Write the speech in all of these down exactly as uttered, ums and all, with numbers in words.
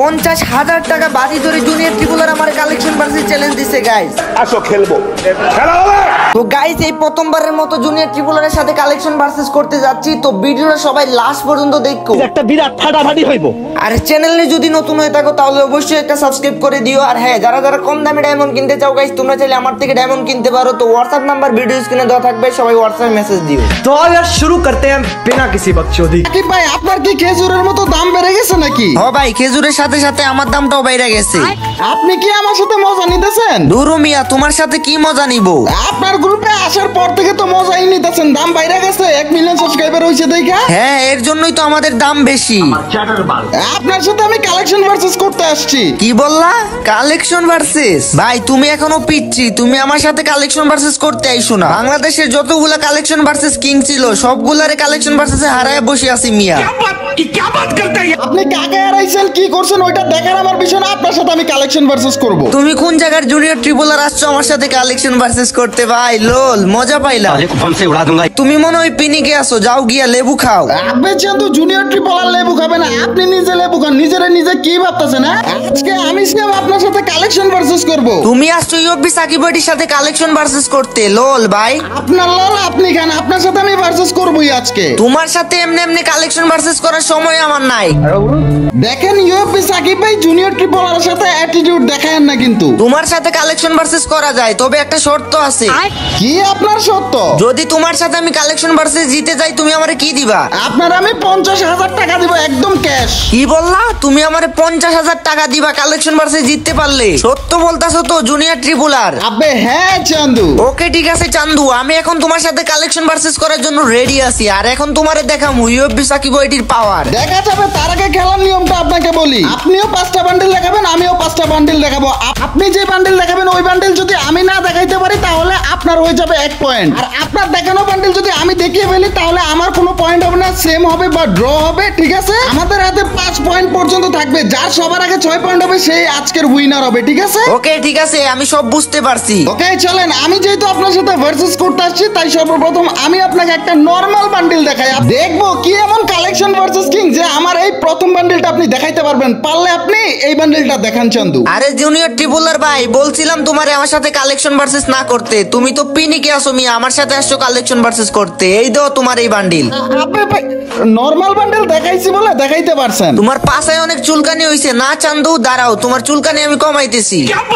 পঞ্চাশ হাজার টাকা বাজি ধরে জুনিয়র ট্রিপলার আমার কালেকশন ভার্সেস চ্যালেঞ্জ দিছে গাইস। আসো খেলবো, খেলা হবে। তো গাইস এই প্রথমবারের মতো জুনিয়র ট্রিপলারের সাথে কালেকশন ভার্সেস করতে যাচ্ছি। তো ভিডিওটা সবাই লাস্ট পর্যন্ত দেখো, একটা বিরাট ফাটাফাটি হইব। আর চ্যানেলে যদি নতুন হয়ে থাকো তাহলে অবশ্যই একটা সাবস্ক্রাইব করে দিও। আর হ্যাঁ, যারা যারা কম দামে ডায়মন্ড কিনতে চাও গাইস, তোমরা চাইলে আমার থেকে ডায়মন্ড কিনতে পারো। তো হোয়াটসঅ্যাপ নাম্বার ভিডিও স্ক্রিনে দেওয়া থাকবে, সবাই হোয়াটসঅ্যাপে মেসেজ দিও। তো यार शुरू करते हैं बिना किसी बकचोदी। কি ভাই, আপনার কি খেজুরের মতো দাম বেড়ে গেছে নাকি? হ্যাঁ ভাই, খেজুরের সাথে সাথে আমার দামটাও বাইরে গেছে। আপনি কি আমার সাথে মজা নিতেছেন? দুরু মিয়া, তোমার সাথে কি মজা নিব? আপনার গ্রুপে আসার পর থেকে তো মজাই নিতেছেন। দাম বাইরে গেছে, এক মিলিয়ন সাবস্ক্রাইবার হইছে দেখা। হ্যাঁ, এর জন্যই তো আমাদের দাম বেশি। আপনার সাথে আমি কালেকশন ভার্সেস করতে আসছি। কি বললা? Collection versus? ভাই তুমি এখনো পিচ্ছি, তুমি আমার সাথে কালেকশন ভার্সেস করতে আইছো না। বাংলাদেশের যতগুলা কালেকশন ভার্সেস কিং ছিল সবগুলারে কালেকশন ভার্সেসে হারায় বসে আছি মিয়া। আপনি কাকে হারাইছেন, কি করছেন ওইটা দেখার আমার বিষয় না। আপনার সাথে আমি কালেকশন ভার্সেস করব। তুমি কোন জায়গার জুনিয়র ট্রিপলার আসছো আমার সাথে কালেকশন ভার্সেস করতে? ভাই লোল, মজা পাইলাম। তুমি মনে হয় পিনিকে আসো, যাও গিয়া লেবু খাও। আপনি যেহেতু জুনিয়র ট্রিপলার লেবু খাবে না, আপনি নিজে লেবু খান। নিজেরে নিজে কি ভাবতেছেন? আজকে আমি সিয়াম আপনার সাথে কালেকশন ভার্সেস করব। তুমি আসছো ইউবি সাকিবের সাথে কালেকশন ভার্সেস করতে। লোল ভাই, আপনার লল আপনি খান, আপনার সাথে আমি ভার্সেস করবই আজকে। তোমার সাথে এমনি এমনি কালেকশন ভার্সেস করার সময় আমার নাই। দেখেন ইউবি সাকিব ভাই জুনিয়র ট্রিপলারের সাথে অ্যাটিটিউড দেখায়েন না কিন্তু। তোমার সাথে কালেকশন ভার্সেস করা যায়, তবে একটা শর্ত আছে। কি আপনার শর্ত? যদি তোমার সাথে আমি কালেকশন ভার্সেস জিতে যাই, তুমি আমারে কি দিবা? আপনার আমি পঞ্চাশ হাজার টাকা দিব, একদম ক্যাশ। কি বললা? তুমি আমারে পঞ্চাশ হাজার টাকা দিবা কালেকশন ভার্সেস জিততে পারলে? সত্য বলতাছো তো জুনিয়র ট্রিপলার? আবে হ্যাঁ চান্দু। ওকে ঠিক আছে চান্দু, আমি এখন তোমার সাথে কালেকশন ভার্সেস করার জন্য রেডি আছি। আর এখন তোমারে দেখামু ইউবি সাকিব ওইটির পাওয়ার। দেখা যাবে, তার আগে খেলার নিয়মটা আপনাকে বলি। আপনিও পাঁচটা বান্ডেল দেখাবেন, আমিও পাঁচটা বান্ডেল দেখাবো। আপনি যে বান্ডেল দেখাবেন ওই বান্ডেল যদি আমি না দেখাইতে পারি তাহলে আপনার হয়ে যাবে এক পয়েন্ট। আর আপনার দেখানো বান্ডেল যদি আমি দেখিয়ে ফেলি তাহলে আমার কোনো পয়েন্ট হবে না, সেম হবে বা ড্র হবে। ঠিক আছে, আমাদের হাতে পাঁচ পয়েন্ট পর্যন্ত থাকবে। যার সবার আগে ছয় পয়েন্ট হবে সেই আজকের উইনার হবে। ঠিক আছে? ওকে ঠিক আছে, আমি সব বুঝতে পারছি। ওকে চলেন, আমি যেহেতু আপনার সাথে ভার্সেস করতে আসছি তাই সর্বপ্রথম আমি আপনাকে একটা নরমাল বান্ডেল দেখাই। দেখবো কি এমন কালেকশন ভার্সেস কিং যে আমার এই প্রথম বান্ডেলটা আপনি দেখাইতে পারবেন। পারলে আপনি এই বান্ডেলটা দেখান চান্দু। আরে জুনিয়র ট্রিপলার ভাই, বলছিলাম তোমারে আমার সাথে কালেকশন ভার্সেস না করতে। তুমি তো পিনিকে আসো মিয়া, আমার সাথে আসছো কালেকশন ভার্সেস করতে। এই দাও তোমার এই বান্ডিল। আপনি ভাই নরমাল বান্ডেল দেখাইছি বলে দেখাইতে পারছেন। তোমার পাশে অনেক চুলকানি হইছে না চান্দু? দাঁড়াও, তোমার চুলকানি আমি কমাইতেছি।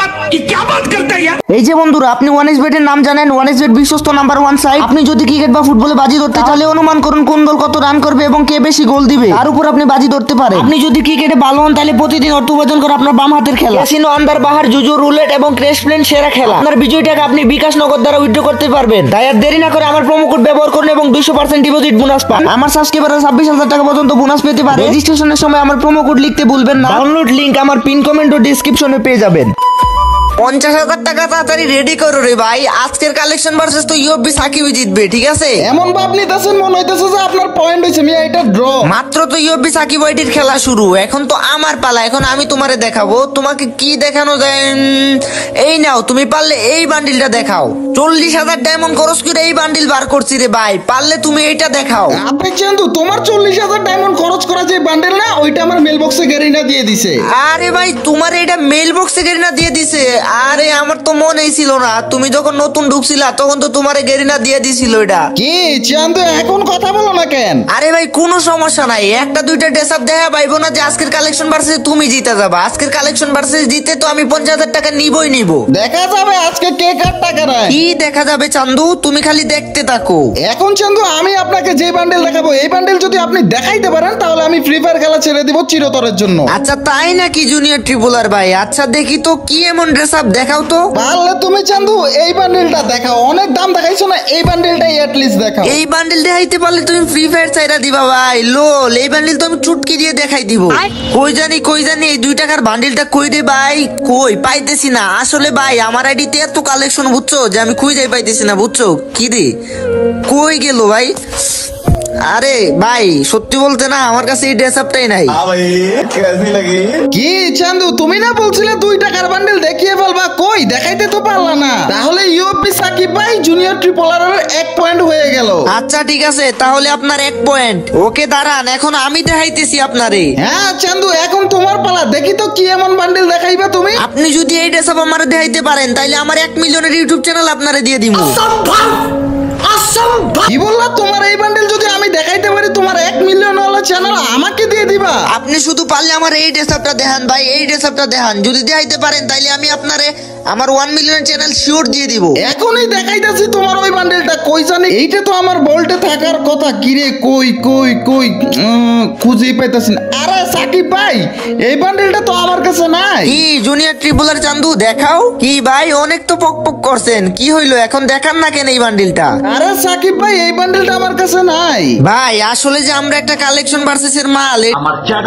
এই যে বন্ধুরা, আপনি ওয়ানেস বেটের নাম জানেন? ওয়ানেস বেট বিশ্বস্ত নাম্বার ওয়ান সাইট। আপনি যদি ক্রিকেট বা ফুটবলে বাজি ধরতে চাইলে অনুমান করুন কোন দল কত রান করবে এবং কে বেশি গোল দিবে, তার উপর আপনি বাজি ধরতে পারেন। আপনি যদি ক্রিকেটে ভালো হন তাহলে প্রতিদিন অর্থ উপার্জন করে আপনার বাম হাতের খেলা ক্যাসিনো, আন্দার বাহার, জুজু, রুলেট এবং ক্র্যাশ প্লেন সেরা খেলা। আপনার বিজয়ী টাকা আপনি বিকাশ নগদ দ্বারা উইথড্র করতে পারবেন। তাই আর দেরি না করে আমার প্রোমো কোড ব্যবহার করুন এবং দুইশো পার্সেন্ট ডিপোজিট বোনাস পান। আমার সাবস্ক্রাইবাররা ছাব্বিশ হাজার টাকা পর্যন্ত বোনাস পেতে পারে। রেজিস্ট্রেশনের সময় আমার প্রোমো কোড লিখতে ভুলবেন না। ডাউনলোড লিংক আমার পিন কমেন্ট ও ডেসক্রিপশনে পেয়ে যাবেন। পঞ্চাশ হাজার টাকা তাড়াতাড়ি রেডি করো রে ভাই, আজকের কালেকশন ভার্সেস তো ইউবি সাকিবই জিতবে। ঠিক আছে? এমন ভাব নিতেছেন মনে হইতেছে যে আপনার পয়েন্ট হইছে মিয়া, এটা ড্র। মাত্র তো ইউবি সাকিব ওইটির খেলা শুরু, এখন তো আমার পালা। এখন আমি তোমারে দেখাবো। তোমাকে কি দেখানো যায়? এই নাও, তুমি পারলে এই বান্ডিলটা দেখাও। চল্লিশ হাজার ডায়মন্ড খরচ করে এই বান্ডিল বার করছি রে ভাই, পারলে তুমি এইটা দেখাও। আপনি চান্দু, তোমার চল্লিশ হাজার ডায়মন্ড খরচ করা যে বান্ডেল না, ওইটা আমার মেল বক্সে গেরিনা দিয়ে দিছে। আরে ভাই, তোমার এটা মেল বক্সে গেরিনা দিয়ে দিছে? আরে আমার তো মনেই ছিল না, তুমি যখন নতুন ঢুকছিলা তখন তো তোমার গেরিনা দিয়ে দিছিল এটা। কি চান্দু, এখন কথা বলো না কেন? আরে ভাই কোনো সমস্যা নাই, একটা দুইটা ড্রেস আপ দেখা পাইবো না যে আজকের কালেকশন ভার্সেস তুমি জিতে যাবা। আজকের কালেকশন ভার্সেস জিতে তো আমি পঞ্চাশ হাজার টাকা নিবই নিব। দেখা যাবে আজকে কে কার টাকা নেয়। কি দেখা যাবে চান্দু? তুমি খালি দেখতে থাকো। এখন চান্দু, আমি আপনাকে যে বান্ডেল দেখাবো এই বান্ডেল যদি আপনি দেখাইতে পারেন তাহলে আমি ফ্রি ফায়ার খেলা ছেড়ে দিব চিরতরের জন্য। আচ্ছা তাই নাকি জুনিয়র ট্রিপলার ভাই? আচ্ছা দেখি তো কি এমন ড্রেস আপ দেখাও তো। পারলে তুমি চান্দু এই বান্ডেলটা দেখাও। অনেক দাম দেখাইছো না, এই বান্ডেলটাই এট লিস্ট দেখাও। এই বান্ডেল দেখাইতে পারলে তুমি ফ্রি ফায়ার চাইরা দিবা ভাই। লোল, এই বান্ডেল তো আমি চুটকি দিয়ে দেখাই দিব। কই জানি কই জানি এই দুই টাকার বান্ডেলটা কই রে ভাই? কই পাইতেছি না। আসলে ভাই আমার আইডিতে এত কালেকশন বুঝছো যে আমি খুঁজে পাইতেছি না বুঝছো। কি রে, কই গেল ভাই? আরে ভাই সত্যি বলতে না আমার কাছে এই ড্রেস আপটাই নাই। কি চান্দু তুমি না বলছিলে দুই টাকার বান্ডেল দেখিয়ে ফেলবা, কই দেখাইতে তো পারলা না। তাহলে ইউপি সাকিব ভাই জুনিয়র ট্রিপল আর এর এক পয়েন্ট হয়ে গেল। আচ্ছা ঠিক আছে, তাহলে আপনার এক পয়েন্ট। ওকে দাঁড়ান, এখন আমি দেখাইতেছি আপনারে। হ্যাঁ চান্দু এখন তোমার পালা, দেখি তো কি এমন বান্ডেল দেখাইবা তুমি। আপনি যদি এই ড্রেস আপ আমার দেখাইতে পারেন তাইলে আমার এক মিলিয়নের ইউটিউব চ্যানেল আপনারে দিয়ে দিব। কি বললা, তোমার এই বান্ডেল যদি আমি দেখাইতে পারি তোমার এক মিলিয়ন ওয়ালা চ্যানেল আমাকে দিয়ে দিবা? আপনি শুধু পারলে আমার এই ড্রেস আপটা দেখান ভাই, এই ড্রেস আপটা দেখান। যদি দেখাইতে পারেন তাইলে আমি আপনারে আমার ওয়ান মিলিয়ন চ্যানেল শিওর দিয়ে দিব। এখনই দেখাইতাছি তোমার ওই বান্ডেলটা, কই জানি এইটা তো আমার বলটে থাকার কথা। কিরে কই কই কই উম, খুঁজেই পাইতাছি না। আরে সাকিব ভাই এই বান্ডেলটা তো আমার কাছে নাই। কি জুনিয়র ট্রিপলার চান্দু দেখাও। কি ভাই অনেক তো পক পক করছেন, কি হইলো এখন দেখান না কেন এই বান্ডিলটা? আরে সাকিব ভাই এই বান্ডেলটা আমার কাছে নাই। ভাই আসলে যে আমরা একটা কালেকশন ভার্সেস এর মাল, এ-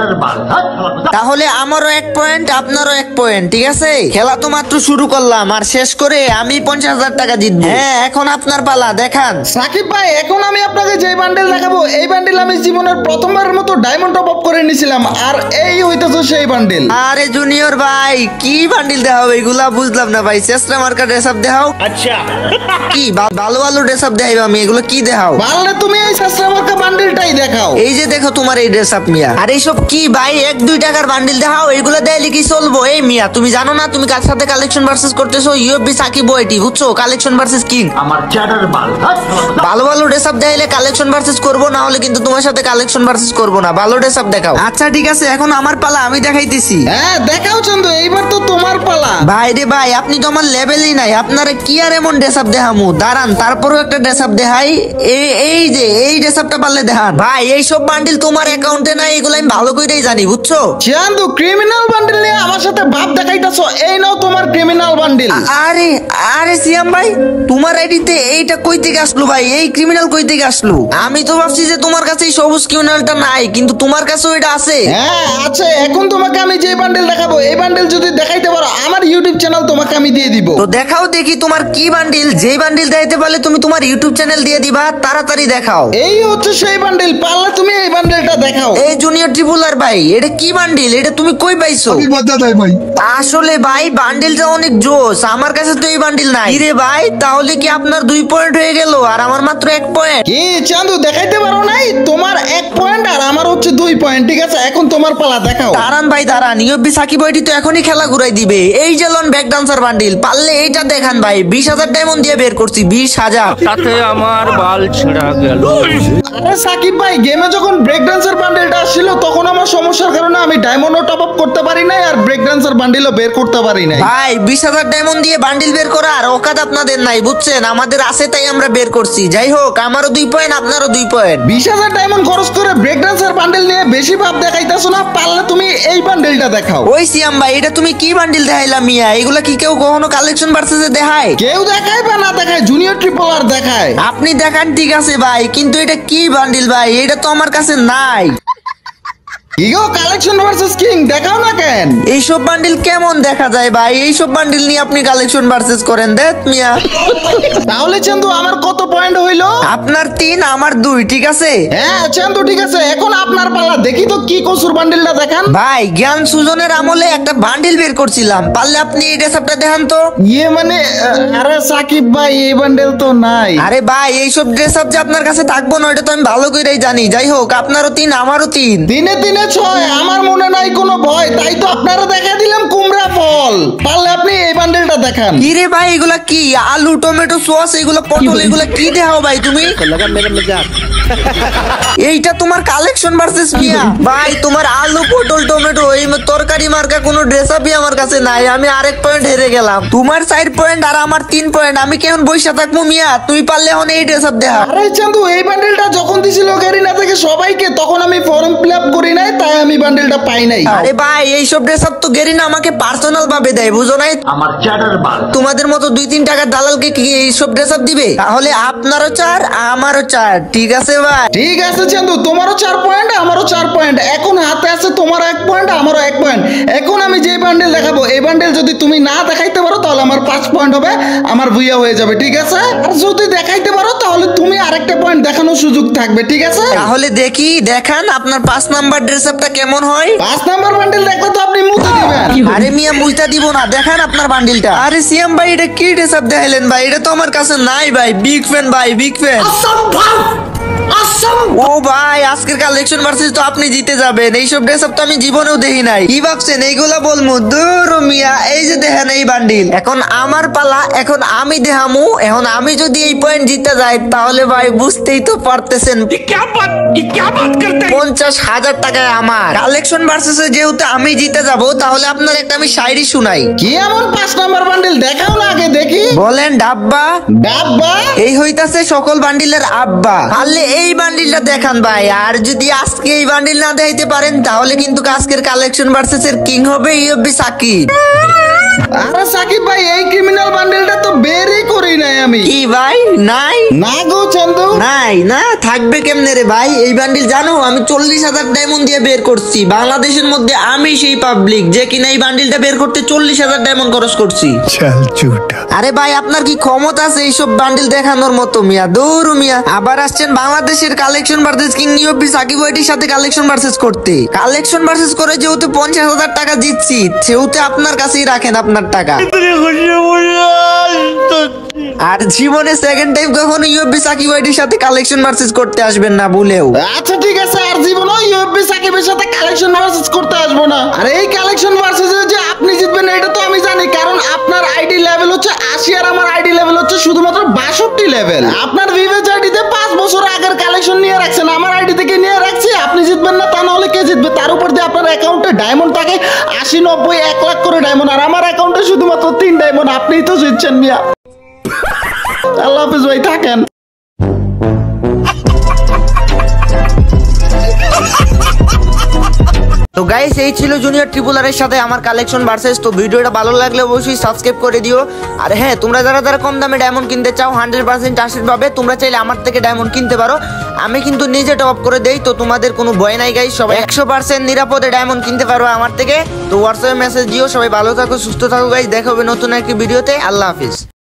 তাহলে আমারও এক পয়েন্ট আপনারও এক পয়েন্ট, ঠিক আছে? খেলা তো মাত্র শুরু করলাম, আর শেষ করে আমি পঞ্চাশ হাজার টাকা জিতবো। হ্যাঁ এখন আপনার পালা, দেখান। সাকিব ভাই এখন আমি আপনাকে যে বান্ডেল দেখাবো এই বান্ডেল আমি জীবনের প্রথমবারের মতো ডায়মন্ড টপ আপ করে নিয়েছিলাম, আর এই হইতাছে সেই বান্ডেল। আরে জুনিয়র ভাই কি বান্ডিল দেখাও এগুলা বুঝলাম না ভাই। চেষ্টা মার্কা ড্রেস আপ দেখাও। अच्छा কি ভা- ভালো ভালো ড্রেস আপ দেখাইবা আমি, এগুলো কি দেখাও? পারলে তুমি এই সাসরামার্কা বান্ডেলটাই দেখাও। এই যে দেখো তোমার এই ড্রেস আপ মিয়া। আর এইসব কি ভাই এক দুই টাকার বান্ডিল দেখাও, এগুলো দেখাইলে কি চলবো? এই মিয়া তুমি জানো না তুমি কার সাথে কালেকশন ভার্সেস করতেছো? ইউএফবি সাকিব ওয়াইটি, বুঝছো? Collection versus king. আমার চ্যাটার বাল ভালো ভালো ড্রেস আপ দেখাইলে কালেকশন ভার্সেস করবো, না হলে কিন্তু তোমার সাথে কালেকশন ভার্সেস করবো না। ভালো ড্রেস আপ দেখাও। আচ্ছা ঠিক আছে, এখন আমার পালা, আমি দেখাইতেছি। হ্যাঁ দেখাও চন্দু, এইবার তো তোমার পালা। ভাই রে ভাই আপনি তো আমার লেভেলই নাই, আপনারা কি আর এমন ড্রেস আপ দেখামু? দাঁড়ান তারপরেও একটা ড্রেস আপ দেখাই। এই এই যে এই ড্রেস আপটা পারলে দেখান। ভাই এই সব বান্ডিল তোমার অ্যাকাউন্টে নাই, এগুলো আমি ভালো করেই জানি, বুঝছো? চান্দু ক্রিমিনাল বান্ডেল নিয়ে আমার সাথে ভাব দেখাইতাছো, এই নাও তোমার ক্রিমিনাল বান্ডেল। আরে আরে সিয়াম ভাই তোমার আইডিতে এইটা কই থেকে আসলো ভাই? এই ক্রিমিনাল কই থেকে আসলো? আমি তো ভাবছি যে তোমার কাছে এই সবুজ ক্রিমিনালটা নাই, কিন্তু তোমার কাছেও এটা আছে। হ্যাঁ আচ্ছা এখন তোমাকে আমি যে বান্ডেল দেখাবো এই বান্ডেল যদি দেখাইতে পারো আমার ইউটিউব চ্যানেল তোমাকে আমি দিয়ে দিব। তো দেখাও দেখি তোমার কি বান্ডিল। যেই বান্ডিল দেখাইতে পারলে তুমি তোমার ইউটিউব চ্যানেল দিয়ে দিবা, তাড়াতাড়ি দেখাও। এই হচ্ছে সেই বান্ডেল, পারলে তুমি এই বান্ডেলটা দেখাও। এই জুনিয়র ট্রিপুলার ভাই এটা কি বান্ডিল? এটা তুমি কই পাইছো? আসলে ভাই বান্ডিলটা অনেক জোস, আমার কাছে তো এই বান্ডিল নাই। রে ভাই তাহলে কি আপনার দুই পয়েন্ট হয়ে গেল আর আমার মাত্র এক পয়েন্ট? কি চান্দু দেখাইতে পারো নাই? তোমার এক পয়েন্ট আর আমার হচ্ছে দুই পয়েন্ট, ঠিক আছে? এখন তোমার পালা, দেখাও। দাঁড়ান ভাই দাঁড়ান, ইউএফবি সাকিব ওইটি তো এখনই খেলা ঘুরাই দিবে। এই যে লন ব্যাক ডান্সার বান্ডিল, পারলে এইটা দেখান ভাই। বিশ হাজার ডায়মন্ড দিয়ে বের করছি, বিশ হাজার। তাতে আমার বাল ছিঁড়া গেল। আরে সাকিব ভাই গেমে যখন ব্রেক ডান্সার বান্ডেলটা আসছিল তখন আমার সমস্যার কারণে আমি ডায়মন্ডও টপ আপ করতে পারি নাই আর ব্রেক ডান্সার বান্ডেলও বের করতে পারি নাই। ভাই বিশ হাজার ডায়মন্ড দিয়ে বান্ডিল বের করার অকাত আপনাদের নাই, বুঝছেন? আমাদের আছে তাই আমরা বের করছি। যাই হোক আমারও দুই পয়েন্ট আপনারও দুই পয়েন্ট। বিশ হাজার ডায়মন্ড খরচ করে ব্রেক ডান্সার বান্ডেল নিয়ে বেশি ভাব দেখাইতেছো না, পারলে তুমি এই বান্ডেলটা দেখাও। ওই সিয়াম ভাই এটা তুমি কি বান্ডিল দেখাইলা মিয়া? এগুলা কি কেউ কখনো কালেকশন ভার্সেসে দেখায়? কেউ দেখায় বা না দেখায়, জুনিয়র ট্রিপল আর দেখায়। আপনি দেখান ঠিক আছে ভাই, কিন্তু এটা কি বান্ডিল ভাই? এটা তো আমার কাছে নাই। ইগো কালেকশন ভার্সেস কিং দেখাও না কেন? এইসব বান্ডিল কেমন দেখা যায় ভাই? এইসব বান্ডিল নিয়ে আপনি কালেকশন ভার্সেস করেন? দেখ মিয়া তাহলে চান্দু আমার কত পয়েন্ট হইলো? আপনার তিন আমার দুই, ঠিক আছে? হ্যাঁ চান্দু ঠিক আছে, এখন আপনার পালা, দেখি তো কি কসুর বান্ডেলটা দেখান। ভাই জ্ঞান সুজনের আমলে একটা বান্ডিল বের করছিলাম, পারলে আপনি এই ড্রেসআপটা দেখান তো। ইয়ে মানে আহ, আরে সাকিব ভাই এই বান্ডেল তো নাই। আরে ভাই এইসব ড্রেসআপ যে আপনার কাছে থাকবো না এটা তো আমি ভালো করেই জানি। যাই হোক আপনারও তিন আমারও তিন। দিনে দিনে ছয়, আমার মনে নাই কোনো ভয়, তাই তো আপনারা দেখা দিলাম কুমড়া ফল। পারলে আপনি এই বান্ডেলটা দেখান। কি রে ভাই এগুলা কি? আলু টমেটো সস এগুলো পটল এগুলা কি দেখাও ভাই তুমি? এইটা তোমার কালেকশন ভার্সেস মিয়া। ভাই তোমার আলু পটল টমেটো এই তরকারি মার্কা কোনো ড্রেস আপই আমার কাছে নাই, আমি আরেক পয়েন্ট হেরে গেলাম। তোমার চার পয়েন্ট আর আমার তিন পয়েন্ট, আমি কেমন বইসা থাকবো মিয়া? তুই পারলে এখন এই ড্রেস আপ দেখা। আরে চান্দু এই বান্ডেলটা যখন দিছিল গেরিনা থেকে সবাইকে তখন আমি ফর্ম ফিল আপ করি নাই, তাই আমি বান্ডেলটা পাই নাই। আরে ভাই এইসব ড্রেস আপ তো গেরিনা আমাকে পার্সোনাল ভাবে দেয়, বুঝো নাই? আমার চ্যাটার তোমাদের মতো দুই তিন টাকার দালালকে কি এইসব ড্রেস আপ দিবে? তাহলে আপনারও চার আমারও চার, ঠিক আছে ভাই? ঠিক আছে চান্দু, তোমারও চার পয়েন্ট আমারও চার পয়েন্ট। এখন হাতে আছে তোমার এক পয়েন্ট আমারও এক পয়েন্ট। এখন আমি যে বান্ডেল দেখাবো এই বান্ডেল যদি তুমি না দেখাইতে পারো তাহলে আমার পাঁচ পয়েন্ট হবে, আমার ভুইয়া হয়ে যাবে, ঠিক আছে? আর যদি দেখাইতে পারো তাহলে তুমি আরেকটা পয়েন্ট দেখানোর সুযোগ থাকবে, ঠিক আছে? তাহলে দেখি দেখান আপনার পাঁচ নাম্বার ড্রেস আপটা কেমন হয়। পাঁচ নাম্বার বান্ডেল দেখলে তো আপনি মুতে দিবেন। আরে মিয়া মুইতা দিব না, দেখান আপনার বান্ডিলটা। আরে সিএম ভাই এটা কি ড্রেস আপ দেখাইলেন ভাই? এটা তো আমার কাছে নাই ভাই। বিগ ফ্যান ভাই, বিগ ফ্যান। ও ভাই আজকের কালেকশন ভার্সেস তো আপনি জিতে যাবেন। এইসব ড্রেস আপ তো আমি জীবনেও দেখি নাই। কি ভাবছেন এইগুলা বলমু? দূর মিয়া, এই যে দেখেন এই বান্ডিল। এখন আমার পালা, এখন আমি দেখামু। এখন আমি যদি এই পয়েন্ট জিতে যাই তাহলে ভাই বুঝতেই তো পারতেছেন পঞ্চাশ হাজার টাকায় আমার কালেকশন ভার্সেস যেহেতু আমি জিতে যাব, তাহলে আপনার একটা আমি শায়রি শুনাই। কি এমন পাঁচ নাম্বার বান্ডেল দেখাও না আগে দেখি। বলেন ডাব্বা ডাব্বা এই হইতাছে সকল বান্ডিলের আব্বা। পারলে এই বান্ডিলটা দেখান ভাই। আর যদি আজকে এই বান্ডিল না দেখাইতে পারেন তাহলে কিন্তু আজকের কালেকশন ভার্সেস এর কিং হবে ইউবি সাকিব। আরে সাকিব ভাই এই ক্রিমিনাল বান্ডেলটা তো বেরই করি নাই আমি। কি ভাই নাই? না গো চান্দু, নাই না থাকবে কেমনে রে ভাই? এই বান্ডিল জানো আমি চল্লিশ হাজার ডায়মন্ড দিয়ে বের করছি। বাংলাদেশের মধ্যে আমি সেই পাবলিক যে কিনা এই বান্ডিলটা বের করতে চল্লিশ হাজার ডায়মন্ড খরচ করছি। আরে ভাই আপনার কি ক্ষমতা আছে এইসব বান্ডিল দেখানোর মতো? মিয়া দৌড় মিয়া, আবার আসছেন বাংলাদেশের collection versus king UB Sakib ওয়াইটির সাথে কালেকশন ভার্সেস করতে। কালেকশন ভার্সেস করে যেহেতু পঞ্চাশ হাজার টাকা জিতছি, সেহেতু আপনার কাছেই রাখেন আপনার টাকা। আর জীবনে সেকেন্ড টাইম কখনো ইউবি সাকিব ওয়াইটির সাথে কালেকশন ভার্সেস করতে আসবেন না ভুলেও। আচ্ছা ঠিক আছে, আর জীবনে ইউবি সাকিবের সাথে কালেকশন ভার্সেস করতে আসবো না। আর এই কালেকশন ভার্সেস যে আপনি জিতবেন এটা তো আমি জানি, কারণ আপনার আইডি লেভেল হচ্ছে আশি আর আমার আইডি লেভেল হচ্ছে শুধুমাত্র বাষট্টি লেভেল। আপনার ভিভেজ আইডিতে পাঁচ বছর আগের কালেকশন নিয়ে রাখছেন, আমার আইডি থেকে নিয়ে রাখছি। আপনি জিতবেন না তা না হলে কে জিতবে? তার উপর দিয়ে আপনার অ্যাকাউন্টে ডায়মন্ড থাকে আশি নব্বই এক লাখ করে ডায়মন্ড, আর আমার অ্যাকাউন্টে শুধুমাত্র তিন ডায়মন্ড। আপনিই তো জিতছেন মিয়া। আল্লাহ হাফেজ ভাই, থাকেন। তো গাইস এই ছিল জুনিয়র ট্রিপল আর এর সাথে আমার কালেকশন ভার্সেস। তো ভিডিওটা ভালো লাগলে অবশ্যই সাবস্ক্রাইব করে দিও। আর হ্যাঁ, তোমরা যারা যারা কম দামে ডায়মন্ড কিনতে চাও হান্ড্রেড পার্সেন্ট আসিড পাবে, তোমরা চাইলে আমার থেকে ডায়মন্ড কিনতে পারো। আমি কিন্তু নিজে টপ আপ করে দেই, তো তোমাদের কোনো ভয় নাই গাইস। সবাই একশো পার্সেন্ট নিরাপদে ডায়মন্ড কিনতে পারো আমার থেকে। তো হোয়াটসঅ্যাপে মেসেজ দিও। সবাই ভালো থাকো, সুস্থ থাকো গাইস। দেখা হবে নতুন একটি ভিডিওতে। আল্লাহ হাফিজ।